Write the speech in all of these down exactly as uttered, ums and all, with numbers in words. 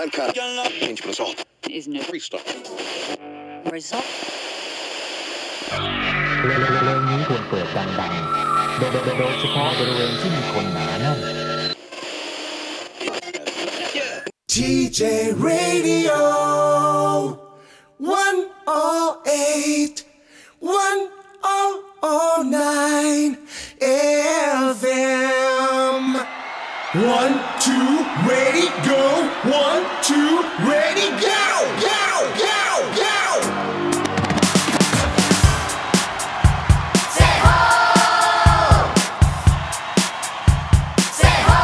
that kind of change result is no restart result เรื่องนี้ควรเปิดดังๆโดยโดยเฉพาะบริเวณที่มีคนหนาแน่นที เจ Radio one oh eight one oh nine เอฟ เอ็ม one two ready go one two ready go go go go say ho say ho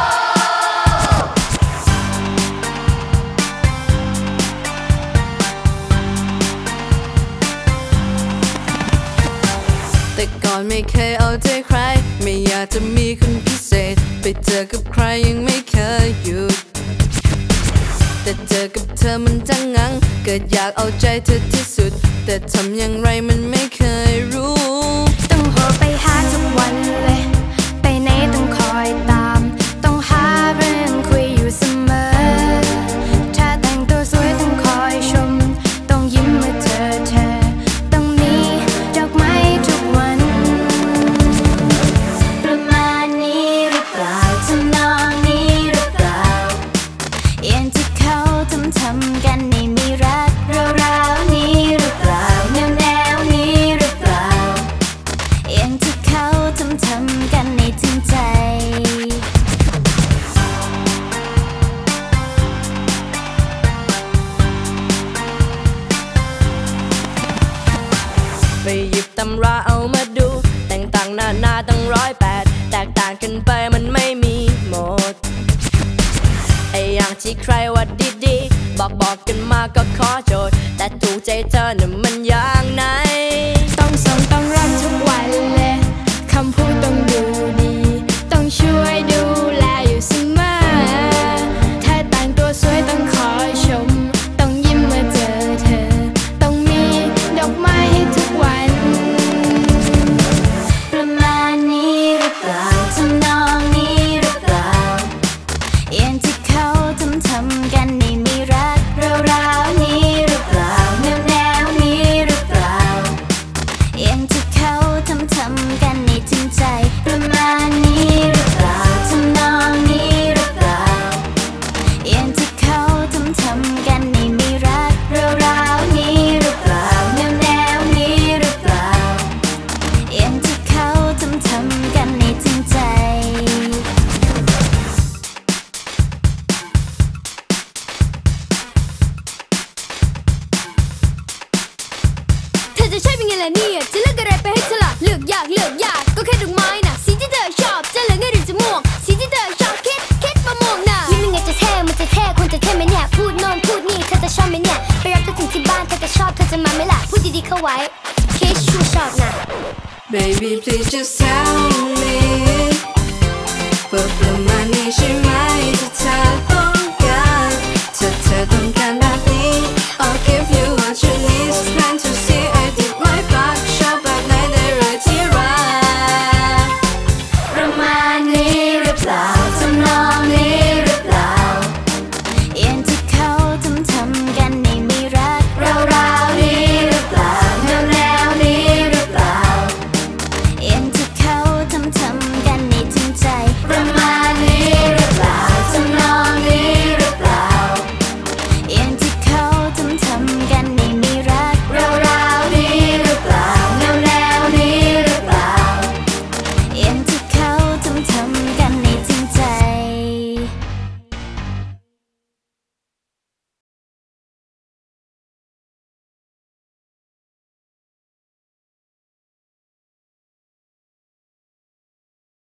แต่ก่อนไม่เคยเอาใจใครไม่อยากจะมีคนพิเศษไปเจอกับใครยังไม่เคยหยุดแต่เจอกับเธอมันจังงังเกิดอยากเอาใจเธอที่สุดแต่ทำอย่างไรมันไม่เคยรู้ต้องโทรไปหาทุกวันเลยไปไหนต้องคอยตามต้องหาเรื่องคุยอยู่เสมอถ้าแต่งตัวสวยต้องคอยชมต้องยิ้มเมื่อเจอเธอต้องมีดอกไม้ทุกวันประมาณนี้หรือเปล่าทำนองนี้หรือเปล่าอย่างที่เขาทำทำกันในมีรักราวๆนี้หรือเปล่าแนวแนวนี้หรือเปล่าอย่างที่เขาทำทำกันในจริงใจไปหยิบตำราเอามาดูแต่งต่างหน้าหน้าตั้งร้อยแปดแตกต่างกันไปมันไม่มีหมดไออย่างที่ใครว่าดีๆบอกบอกกันมาก็ขอโจทย์แต่ถูกใจเธอน่ะมันอย่างไหนต้องส่งต้องรักทุกวันเลยคำพูดต้องดูดีต้องช่วยดูแลอยู่เสมอถ้าแต่งตัวสวยต้องคอยชมต้องยิ้มเมื่อเจอเธอต้องมีดอกไม้ให้ทุกวันประมาณนี้หรือเปล่าทำนองนี้หรือเปล่าอย่างที่เขาทำทำกันในมีรักราวๆนี้หรือเปล่าแนวแนวนี้หรือเปล่าอย่างที่เขาทำทำกันในจริงใจประมาณนี้หรือเปล่าทำนองนี้หรือเปล่าอย่างที่เขาทำทำกันในมีรักราวๆนี้หรือเปล่าแนวแนวนี้หรือเปล่าอย่างที่เขาทำทำกันในจริงใจเธอจะใช่เป็นไงล่ะเนี่ยจะเลือกอะไรไปให้ฉลาดเลือกยากเลือกยากก็แค่ดอกไม้น่ะสีที่เธอชอบจะเหลืองหรือจะม่วงสีที่เธอชอบคิดคิดมะม่วงน่ะยิ้มยังไงจะเท่มันจะเท่ควรจะเท่ไหมเนี่ยพูดโน่นพูดนี่เธอจะชอบไหมเนี่ยไปรับเธอถึงที่บ้านเธอจะชอบเธอจะมาไหมล่ะพูดดีๆเข้าไว้คิดชูชอบน่ะ Baby please just tell me ว่าประมาณนี้ใช่ไหม